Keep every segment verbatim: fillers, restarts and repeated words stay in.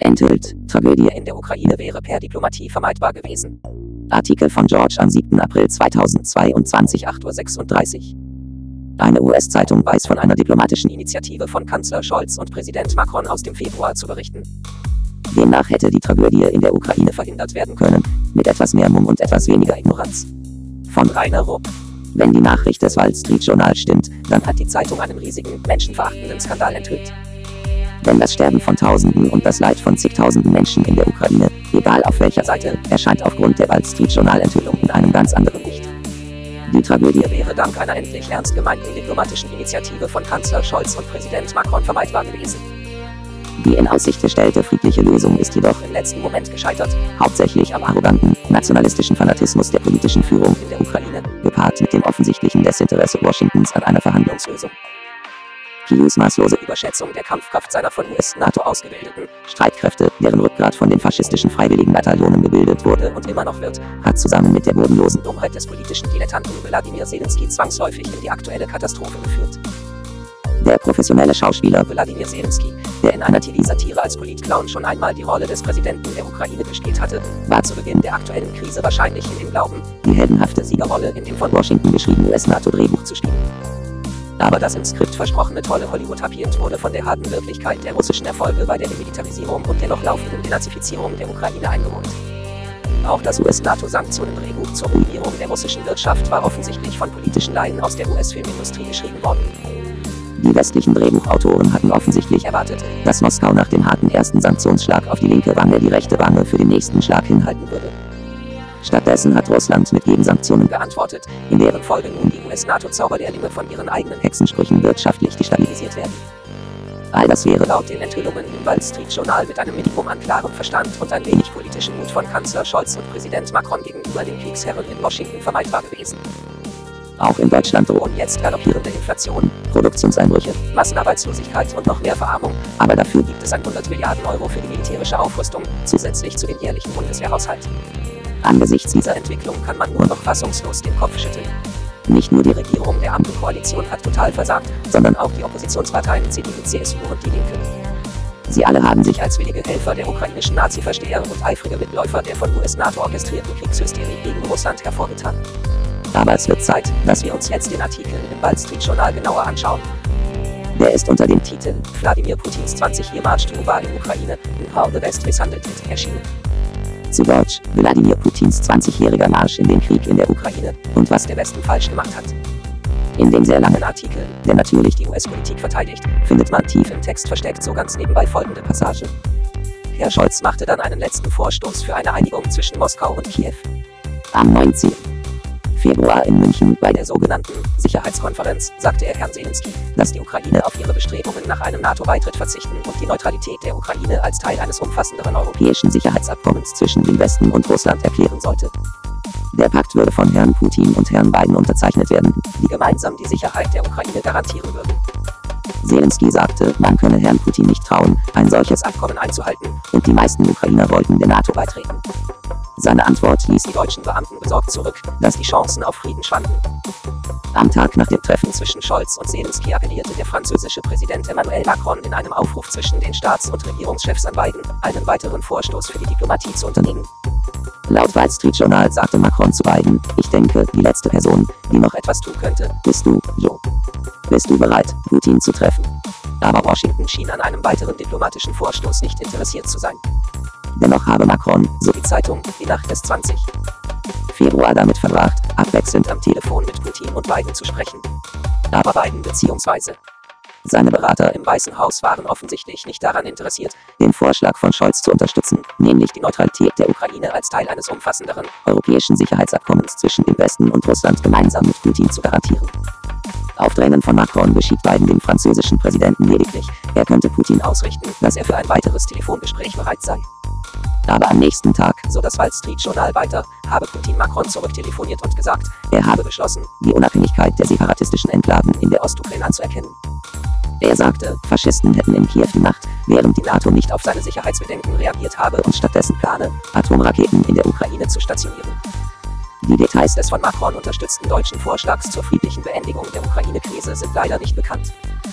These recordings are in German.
Enthüllt, Tragödie in der Ukraine wäre per Diplomatie vermeidbar gewesen. Artikel von George am siebten April zweitausendzweiundzwanzig, acht Uhr sechsunddreißig. Eine U S-Zeitung weiß von einer diplomatischen Initiative von Kanzler Scholz und Präsident Macron aus dem Februar zu berichten. Demnach hätte die Tragödie in der Ukraine verhindert werden können, mit etwas mehr Mumm und etwas weniger Ignoranz. Von Rainer Rupp. Wenn die Nachricht des Wall Street Journal stimmt, dann hat die Zeitung einen riesigen, menschenverachtenden Skandal enthüllt. Denn das Sterben von Tausenden und das Leid von zigtausenden Menschen in der Ukraine, egal auf welcher Seite, erscheint aufgrund der Wall Street Journal Enthüllung in einem ganz anderen Licht. Die Tragödie wäre dank einer endlich ernst gemeinten diplomatischen Initiative von Kanzler Scholz und Präsident Macron vermeidbar gewesen. Die in Aussicht gestellte friedliche Lösung ist jedoch im letzten Moment gescheitert, hauptsächlich am arroganten, nationalistischen Fanatismus der politischen Führung in der Ukraine, gepaart mit dem offensichtlichen Desinteresse Washingtons an einer Verhandlungslösung. Kyivs maßlose Überschätzung der Kampfkraft seiner von U S-NATO ausgebildeten Streitkräfte, deren Rückgrat von den faschistischen Freiwilligenbataillonen gebildet wurde und immer noch wird, hat zusammen mit der bodenlosen Dummheit des politischen Dilettanten Wladimir Zelensky zwangsläufig in die aktuelle Katastrophe geführt. Der professionelle Schauspieler Wladimir Zelensky, der in einer T V-Satire als Politclown schon einmal die Rolle des Präsidenten der Ukraine gespielt hatte, war zu Beginn der aktuellen Krise wahrscheinlich in dem Glauben, die heldenhafte Siegerrolle in dem von Washington geschriebenen U S-NATO-Drehbuch zu spielen. Aber das im Skript versprochene tolle Hollywood tapiert wurde von der harten Wirklichkeit der russischen Erfolge bei der Demilitarisierung und der noch laufenden Denazifizierung der Ukraine eingeholt. Auch das U S-NATO-Sanktionen-Drehbuch zur Ruinierung der russischen Wirtschaft war offensichtlich von politischen Laien aus der U S-Filmindustrie geschrieben worden. Die westlichen Drehbuchautoren hatten offensichtlich erwartet, dass Moskau nach dem harten ersten Sanktionsschlag auf die linke Wange die rechte Wange für den nächsten Schlag hinhalten würde. Stattdessen hat Russland mit Gegensanktionen geantwortet, in deren Folge nun die U S-NATO-Zauberlehrlinge von ihren eigenen Hexensprüchen wirtschaftlich destabilisiert werden. All das wäre laut den Enthüllungen im Wall Street Journal mit einem Minimum an klarem Verstand und ein wenig politischem Mut von Kanzler Scholz und Präsident Macron gegenüber den Kriegsherren in Washington vermeidbar gewesen. Auch in Deutschland drohen jetzt galoppierende Inflation, Produktionseinbrüche, Massenarbeitslosigkeit und noch mehr Verarmung, aber dafür gibt es hundert Milliarden Euro für die militärische Aufrüstung, zusätzlich zu dem jährlichen Bundeswehrhaushalt. Angesichts dieser Entwicklung kann man nur noch fassungslos den Kopf schütteln. Nicht nur die Regierung der Ampelkoalition hat total versagt, sondern auch die Oppositionsparteien C D U, C S U und die Linke. Sie alle haben sich als willige Helfer der ukrainischen Nazi-Versteher und eifrige Mitläufer der von U S-NATO orchestrierten Kriegshysterie gegen Russland hervorgetan. Aber es wird Zeit, dass wir uns jetzt den Artikel im Wall Street Journal genauer anschauen. Der ist unter dem Titel Wladimir Putins zwanzig-Year March to War in Ukraine, in How the West Mishandled It erschienen. Zu Deutsch, Wladimir Putins zwanzigjähriger Marsch in den Krieg in der Ukraine und was der Westen falsch gemacht hat. In dem sehr langen Artikel, der natürlich die U S-Politik verteidigt, findet man tief im Text versteckt so ganz nebenbei folgende Passage. Herr Scholz machte dann einen letzten Vorstoß für eine Einigung zwischen Moskau und Kiew. Am neunzehnten Februar in München bei der sogenannten Sicherheitskonferenz sagte er Herrn Zelensky, dass die Ukraine auf ihre Bestrebungen nach einem NATO-Beitritt verzichten und die Neutralität der Ukraine als Teil eines umfassenderen europäischen Sicherheitsabkommens zwischen dem Westen und Russland erklären sollte. Der Pakt würde von Herrn Putin und Herrn Biden unterzeichnet werden, die gemeinsam die Sicherheit der Ukraine garantieren würden. Zelensky sagte, man könne Herrn Putin nicht trauen, ein solches Abkommen einzuhalten, und die meisten Ukrainer wollten der NATO beitreten. Seine Antwort ließ die deutschen Beamten besorgt zurück, dass die Chancen auf Frieden schwanden. Am Tag nach dem Treffen zwischen Scholz und Zelensky appellierte der französische Präsident Emmanuel Macron in einem Aufruf zwischen den Staats- und Regierungschefs an Biden, einen weiteren Vorstoß für die Diplomatie zu unternehmen. Laut Wall Street Journal sagte Macron zu Biden, ich denke, die letzte Person, die noch etwas tun könnte, bist du, Joe. Bist du bereit, Putin zu treffen? Aber Washington schien an einem weiteren diplomatischen Vorstoß nicht interessiert zu sein. Dennoch habe Macron, so die Zeitung, die Nacht des zwanzigsten Februar damit verbracht, abwechselnd am Telefon mit Putin und Biden zu sprechen. Aber Biden bzw. seine Berater im Weißen Haus waren offensichtlich nicht daran interessiert, den Vorschlag von Scholz zu unterstützen, nämlich die Neutralität der Ukraine als Teil eines umfassenderen europäischen Sicherheitsabkommens zwischen dem Westen und Russland gemeinsam mit Putin zu garantieren. Auf Drängen von Macron beschied Biden dem französischen Präsidenten lediglich, er könnte Putin ausrichten, dass er für ein weiteres Telefongespräch bereit sei. Aber am nächsten Tag, so das Wall Street Journal weiter, habe Putin Macron zurücktelefoniert und gesagt, er habe beschlossen, die Unabhängigkeit der separatistischen Enklaven in der Ostukraine anzuerkennen. Er sagte, Faschisten hätten in Kiew die Macht, während die NATO nicht auf seine Sicherheitsbedenken reagiert habe und stattdessen plane, Atomraketen in der Ukraine zu stationieren. Die Details des von Macron unterstützten deutschen Vorschlags zur friedlichen Beendigung der Ukraine-Krise sind leider nicht bekannt.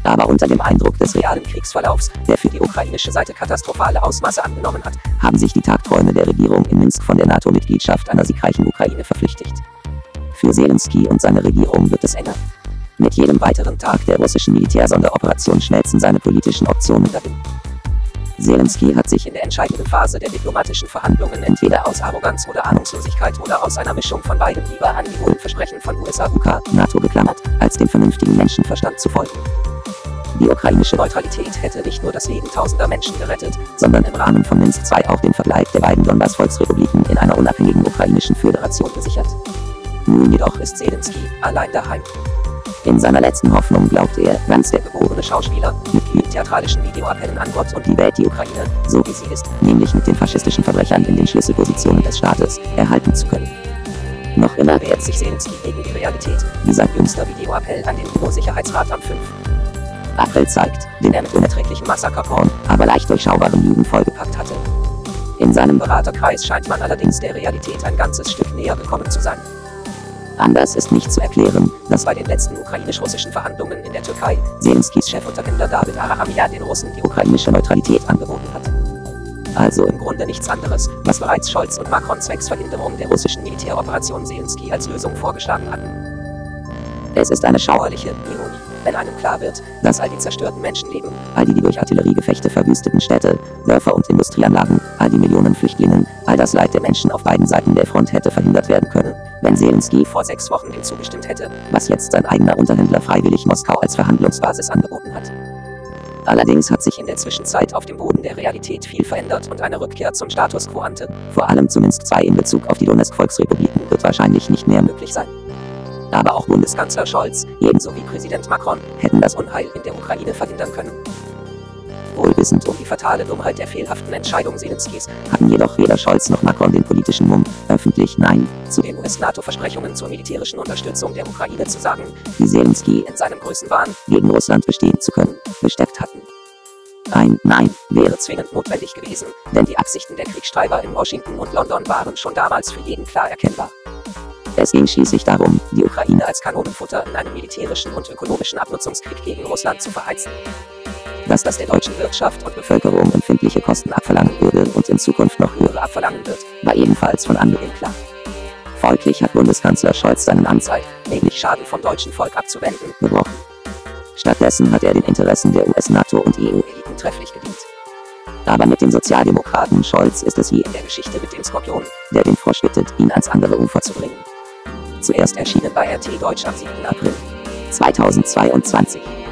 Aber unter dem Eindruck des realen Kriegsverlaufs, der für die ukrainische Seite katastrophale Ausmaße angenommen hat, haben sich die Tagträume der Regierung in Minsk von der NATO-Mitgliedschaft einer siegreichen Ukraine verflüchtigt. Für Selenskyj und seine Regierung wird es enger. Mit jedem weiteren Tag der russischen Militärsonderoperation schmelzen seine politischen Optionen dahin. Selenskyj hat sich in der entscheidenden Phase der diplomatischen Verhandlungen entweder aus Arroganz oder Ahnungslosigkeit oder aus einer Mischung von beidem lieber an die hohen Versprechen von U S A, U K, NATO geklammert, als dem vernünftigen Menschenverstand zu folgen. Die ukrainische Neutralität hätte nicht nur das Leben tausender Menschen gerettet, sondern im Rahmen von Minsk zwei auch den Verbleib der beiden Donbass-Volksrepubliken in einer unabhängigen ukrainischen Föderation gesichert. Nun jedoch ist Selenskyj allein daheim. In seiner letzten Hoffnung glaubt er, ganz der geborene Schauspieler, mit kühlen theatralischen Videoappellen an Gott und die Welt die Ukraine, so wie sie ist, nämlich mit den faschistischen Verbrechern in den Schlüsselpositionen des Staates, erhalten zu können. Noch immer wehrt sich Selenskyj gegen die Realität, wie sein jüngster Videoappell an den U N-Sicherheitsrat am fünften April zeigt, den er mit unerträglichem Massakerporn, aber leicht durchschaubaren Lügen vollgepackt hatte. In seinem Beraterkreis scheint man allerdings der Realität ein ganzes Stück näher gekommen zu sein. Anders ist nicht zu erklären, dass bei den letzten ukrainisch-russischen Verhandlungen in der Türkei Selenskyjs Chefunterhändler David Arahamian den Russen die ukrainische Neutralität angeboten hat. Also im Grunde nichts anderes, was bereits Scholz und Macron zwecks Verhinderung der russischen Militäroperation Selenskyj als Lösung vorgeschlagen hatten. Es ist eine schauerliche Ironie, wenn einem klar wird, dass all die zerstörten Menschenleben, all die, die durch Artilleriegefechte verwüsteten Städte, Dörfer und Industrieanlagen, all die Millionen Flüchtlingen, all das Leid der Menschen auf beiden Seiten der Front hätte verhindert werden können, wenn Selenskyj vor sechs Wochen dem zugestimmt hätte, was jetzt sein eigener Unterhändler freiwillig Moskau als Verhandlungsbasis angeboten hat. Allerdings hat sich in der Zwischenzeit auf dem Boden der Realität viel verändert und eine Rückkehr zum Status quo ante, vor allem zu Minsk zwei in Bezug auf die Donetsk-Volksrepubliken, wird wahrscheinlich nicht mehr möglich sein. Aber auch Bundeskanzler Scholz, ebenso wie Präsident Macron, hätten das Unheil in der Ukraine verhindern können. Wohlwissend um die fatale Dummheit der fehlhaften Entscheidung Selenskyjs, hatten jedoch weder Scholz noch Macron den politischen Mumm, öffentlich Nein zu den U S-NATO-Versprechungen zur militärischen Unterstützung der Ukraine zu sagen, die Selenskyj in seinem Größenwahn, gegen Russland bestehen zu können, bestärkt hatten. Ein Nein wäre zwingend notwendig gewesen, denn die Absichten der Kriegstreiber in Washington und London waren schon damals für jeden klar erkennbar. Es ging schließlich darum, die Ukraine als Kanonenfutter in einem militärischen und ökonomischen Abnutzungskrieg gegen Russland zu verheizen. Dass das der deutschen Wirtschaft und Bevölkerung empfindliche Kosten abverlangen würde und in Zukunft noch höhere abverlangen wird, war ebenfalls von Anbeginn klar. Folglich hat Bundeskanzler Scholz seinen Amtszeit, nämlich Schaden vom deutschen Volk abzuwenden, gebrochen. Stattdessen hat er den Interessen der U S-NATO und E U-Eliten trefflich gedient. Aber mit dem Sozialdemokraten Scholz ist es wie in der Geschichte mit dem Skorpion, der den Frosch bittet, ihn ans andere Ufer zu bringen. Zuerst erschienen bei R T Deutsch am siebten April zweitausendzweiundzwanzig.